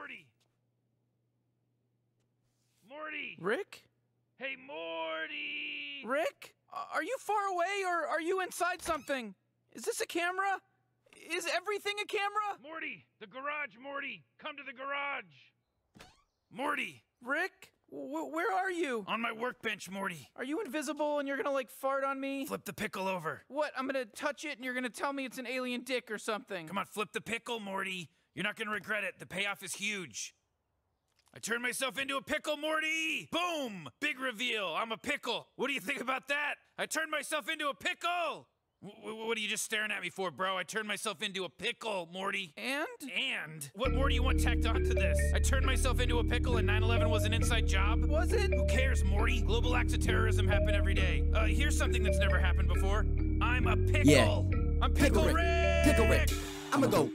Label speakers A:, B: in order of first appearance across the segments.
A: Morty! Morty!
B: Rick?
A: Hey, Morty!
B: Rick? Are you far away or are you inside something? Is this a camera? Is everything a camera?
A: Morty! The garage, Morty! Come to the garage! Morty!
B: Rick? Where are you?
A: On my workbench, Morty.
B: Are you invisible and you're gonna like fart on me?
A: Flip the pickle over.
B: What? I'm gonna touch it and you're gonna tell me it's an alien dick or something.
A: Come on, flip the pickle, Morty. You're not gonna regret it. The payoff is huge. I turned myself into a pickle, Morty! Boom! Big reveal. I'm a pickle. What do you think about that? I turned myself into a pickle! What are you just staring at me for, bro? I turned myself into a pickle, Morty.
B: And?
A: What more do you want tacked onto this? I turned myself into a pickle and 9/11 was an inside job?
B: Was it?
A: Who cares, Morty? Global acts of terrorism happen every day. Here's something that's never happened before. I'm a pickle.
C: Yeah.
A: I'm Pickle Rick.
C: Pickle Rick. I'ma go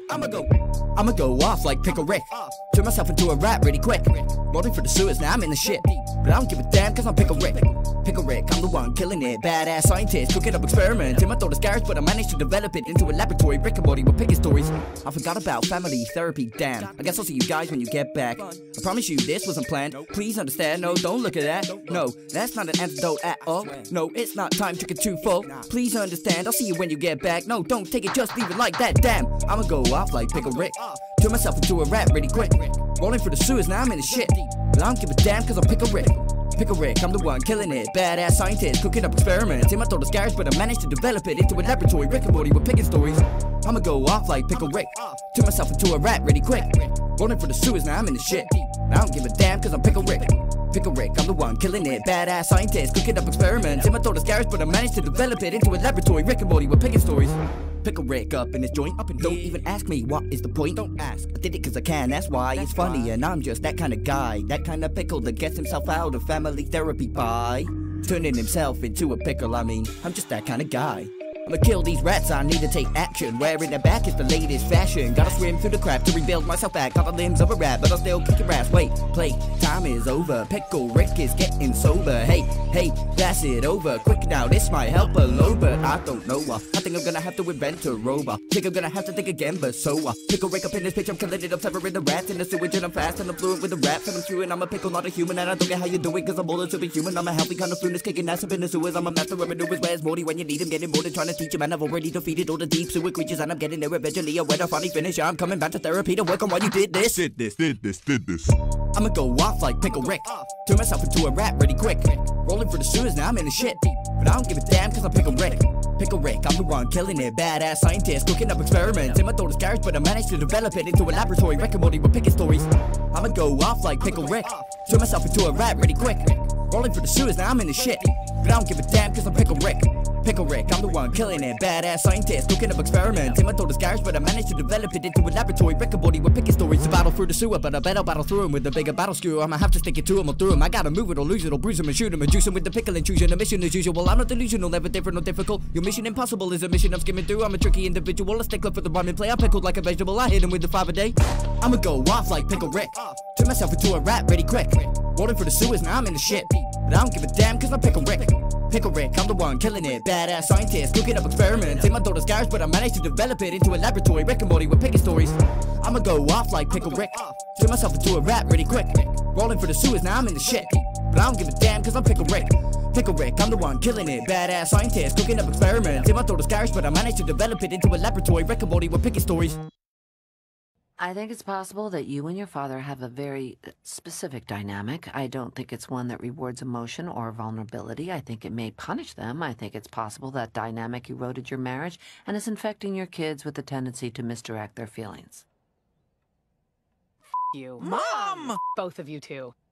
C: off like Pickle Rick. Turn myself into a rat really quick. Rolling for the sewers, now I'm in the shit. But I don't give a damn cause I'm Pickle Rick. Pickle Rick, I'm the one killing it. Badass scientist, cooking up experiments. In my thought garage, but I managed to develop it into a laboratory. Rick and Morty with picking stories. I forgot about family therapy, damn. I guess I'll see you guys when you get back. I promise you this wasn't planned. Please understand, no, don't look at that. No, that's not an antidote at all. No, it's not time to get too full. Please understand, I'll see you when you get back. No, don't take it, just leave it like that, damn. I'ma go off like Pickle Rick. Turn myself into a rat really quick. Rolling for the sewers, now I'm in the shit. But I don't give a damn cause I'm Pickle Rick. Pickle Rick, I'm the one killing it. Badass scientist, cooking up experiments. In my thought garage, but I managed to develop it into a laboratory. Rick and Morty with picking stories. I'ma go off like Pickle Rick. Turn myself into a rat really quick. Rolling for the sewers, now I'm in the shit. But I don't give a damn cause I'm Pickle Rick. Pickle Rick, I'm the one killing it. Badass scientist, cooking up experiments. In my thought garage, but I managed to develop it into a laboratory. Rick and Morty with picking stories. Pickle Rick up in his joint. Don't even ask me what is the point. Don't ask. I did it cause I can, that's why. It's funny and I'm just that kind of guy. That kind of pickle that gets himself out of family therapy by turning himself into a pickle. I mean, I'm just that kind of guy. I'ma kill these rats, I need to take action. Wearing their back is the latest fashion. Gotta swim through the crap to rebuild myself back. Got the limbs of a rat, but I'll still kick your ass. Wait, play time is over. Pickle Rick is getting sober. Hey, pass it over. Quick now, this might help a load, but I don't know. I think I'm gonna have to invent a robot. Think I'm gonna have to think again, but so Pickle Rick up in this bitch, I'm killing it. I'm severing the rats in the sewage and I'm fast and I'm fluent with the raps and I'm chewing. I'm a pickle, not a human, and I don't get how you do it cause I'm more than superhuman. I'm a healthy kind of flueness, kicking ass up in the sewers. I'm a master of maneuvers. Where's Morty when you need him? Getting more than trying to teach him, and I've already defeated all the deep sewer creatures and I'm getting there eventually. When I finally finish, I'm coming back to therapy to work on why you did this.
D: Did this.
C: I'ma go off like Pickle Rick. Turn myself into a rat really quick. Rolling for the sewers, now I'm in the shit. But I don't give a damn cause I'm Pickle Rick. Pickle Rick, I'm the one killing it. Badass scientist, cooking up experiments. In my thought garage, but I managed to develop it into a laboratory. Rick and Morty with picking stories. I'ma go off like Pickle Rick. Turn myself into a rat really quick. Rolling for the sewers, now I'm in the shit. But I don't give a damn cause I'm Pickle Rick. Pickle Rick, I'm the one killing it. Badass scientist, cooking up experiments. In my thought garage, but I managed to develop it into a laboratory. Rick and Morty with picking stories. To battle through the sewer, but I bet I'll battle through him with a bigger battle skewer. I'ma have to stick it to him or through him. I gotta move it or lose it or bruise him and shoot him and juice him with the pickle intrusion. A mission as usual, I'm not delusional, never different or difficult. Your mission impossible is a mission I'm skimming through. I'm a tricky individual, a stickler for the rhyming play. I'm pickled like a vegetable, I hit him with the 5 a day. I'ma go off like Pickle Rick. Turn myself into a rat really quick. Rolling for the sewers, now I'm in the shit. But I don't give a damn cause I'm Pickle Rick. Pickle Rick, I'm the one killing it. Badass scientist, cooking up experiments. In my daughter's garage, but I managed to develop it into a laboratory. Rick and Morty with picking stories. I'ma go off like Pickle Rick. Turn myself into a rat really quick. Rolling for the sewers, now I'm in the shit. But I don't give a damn cause I'm Pickle Rick. Pickle Rick, I'm the one killing it. Badass scientist, cooking up experiments. In my daughter's garage, but I managed to develop it into a laboratory. Rick and Morty with picking stories.
E: I think it's possible that you and your father have a very specific dynamic. I don't think it's one that rewards emotion or vulnerability. I think it may punish them. I think it's possible that dynamic eroded your marriage and is infecting your kids with the tendency to misdirect their feelings.
F: You.
B: Mom!
F: Both of you two.